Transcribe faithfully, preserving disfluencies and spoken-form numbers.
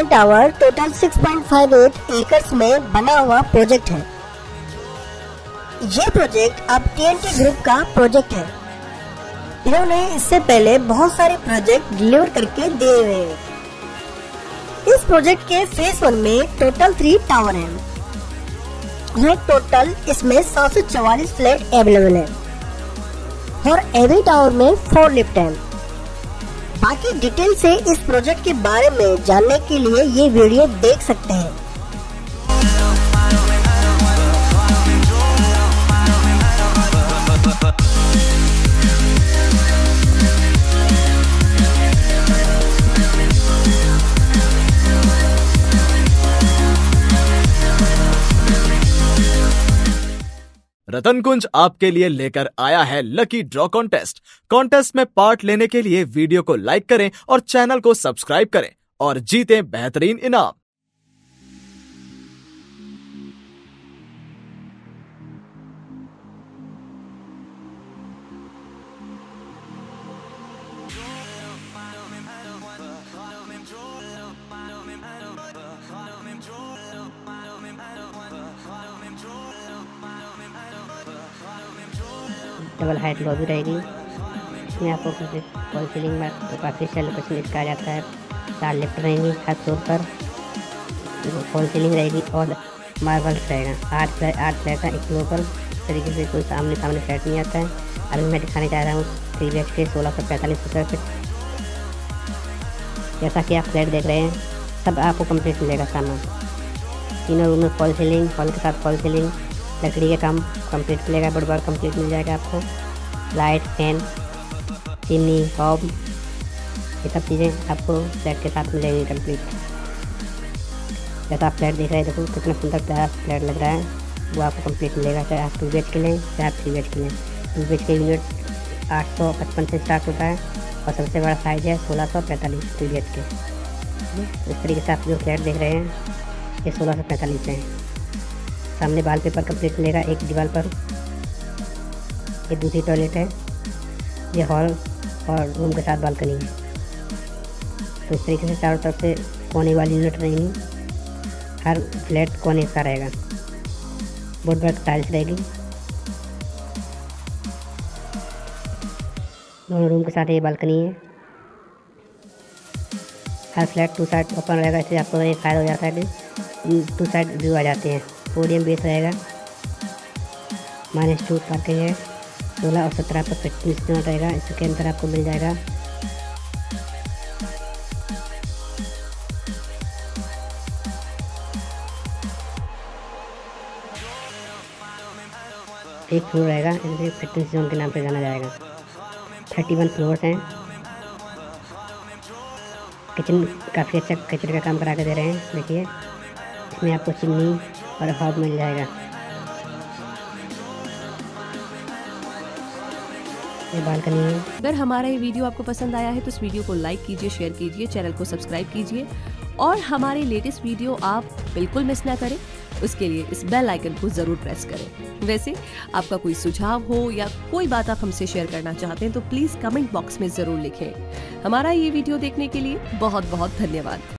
Tower total छह point पाँच आठ एकर्स में बना हुआ प्रोजेक्ट है। ये प्रोजेक्ट अब टीएनटी ग्रुप का प्रोजेक्ट है। इन्होंने इससे पहले बहुत सारे प्रोजेक्ट डिलीवर करके दिए हुए हैं। इस प्रोजेक्ट के फेज वन में टोटल थ्री टावर हैं। यह टोटल इसमें सात सौ चौवालीस फ्लैट अवेलेबल है और एवरी टावर में फोर लिफ्ट हैं। बाकी डिटेल से इस प्रोजेक्ट के बारे में जानने के लिए ये वीडियो देख सकते हैं। रतन कुंज आपके लिए लेकर आया है लकी ड्रॉ कॉन्टेस्ट। कॉन्टेस्ट में पार्ट लेने के लिए वीडियो को लाइक करें और चैनल को सब्सक्राइब करें और जीतें बेहतरीन इनाम। डबल हाइट लॉबी रहेगी। इसमें आपको फॉल सीलिंग में आर्टिफिशियल लोकेशन इसका आ जाता है। चार लिफ्ट रहेंगी हर फ्लोर पर। फॉल सीलिंग रहेगी और मार्बल्स रहेगा। आठ फ्लैट आठ फ्लैट है एक फ्लोर पर। इस तरीके से कोई सामने सामने फ्लैट नहीं आता है। अभी मैं दिखाने जा रहा हूँ थ्री बी एच के सोलह सौ पैंतालीस स्क्वायर फीट। जैसा कि आप फ्लैट देख रहे हैं सब आपको कंप्लीट मिलेगा सामान। तीनों रूम में फॉल सीलिंग, हॉल के साथ फॉल सीलिंग, लकड़ी का काम कंप्लीट मिलेगा। बड़ बार कंप्लीट मिल जाएगा आपको। लाइट, फैन, चिमनी, हॉब, ये सब चीज़ें आपको फ्लैट के साथ मिलेगी कंप्लीट। जैसा आप फ्लैट देख रहे हैं, देखो कितना सुंदर प्यारा फ्लैट लग रहा है, वो आपको कंप्लीट मिलेगा। चाहे आप टू बी एच के लें चाहे आप थ्री बी एच के लें। Two B H K unit आठ सौ पचपन से स्टार्ट होता है और सबसे बड़ा साइज है सोलह सौ पैंतालीस टू बी एच के। इस तरीके से आप जो फ्लैट देख रहे हैं ये सोलह सौ पैंतालीस है। सामने वाल पेपर कंप्लीट मिलेगा एक दीवार पर। ये दूसरी टॉयलेट है। ये हॉल और रूम के साथ बालकनी है। तो इस तरीके से चारों तरफ से कोने वाली यूनिट रहेंगी। हर फ्लैट कोने का रहेगा। बोर्ड पर टाइल्स रहेगी। दोनों रूम के साथ ये बालकनी है। हर फ्लैट टू साइड ओपन रहेगा। इससे आपको ये फायदा हो जाता है कि टू साइड व्यू आ जाते हैं। पोडियम बेस रहेगा। माइनस टू पार्किंग है। सोलह और सत्रह पर पच्चीस यूनिट रहेगा। इसके अंदर आपको मिल जाएगा एक फ्लोर रहेगा। इसे फिटनेस जोन के नाम से जाना जाएगा। थर्टी वन फ्लोर्स हैं। किचन काफ़ी अच्छा किचन का काम करा के दे रहे हैं। देखिए इसमें आपको चिमनी और हॉब मिल जाएगा। ये बालकनी है। अगर हमारा ये वीडियो आपको पसंद आया है तो इस वीडियो को लाइक कीजिए, शेयर कीजिए, चैनल को सब्सक्राइब कीजिए और हमारे लेटेस्ट वीडियो आप बिल्कुल मिस ना करें उसके लिए इस बेल आइकन को जरूर प्रेस करें। वैसे आपका कोई सुझाव हो या कोई बात आप हमसे शेयर करना चाहते हैं तो प्लीज कमेंट बॉक्स में जरूर लिखें। हमारा ये वीडियो देखने के लिए बहुत बहुत धन्यवाद।